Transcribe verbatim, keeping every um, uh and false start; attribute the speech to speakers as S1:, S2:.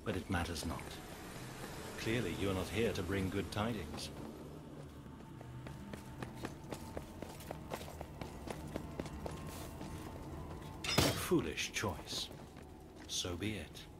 S1: But it matters not. Clearly, you are not here to bring good tidings. Foolish choice. So be it.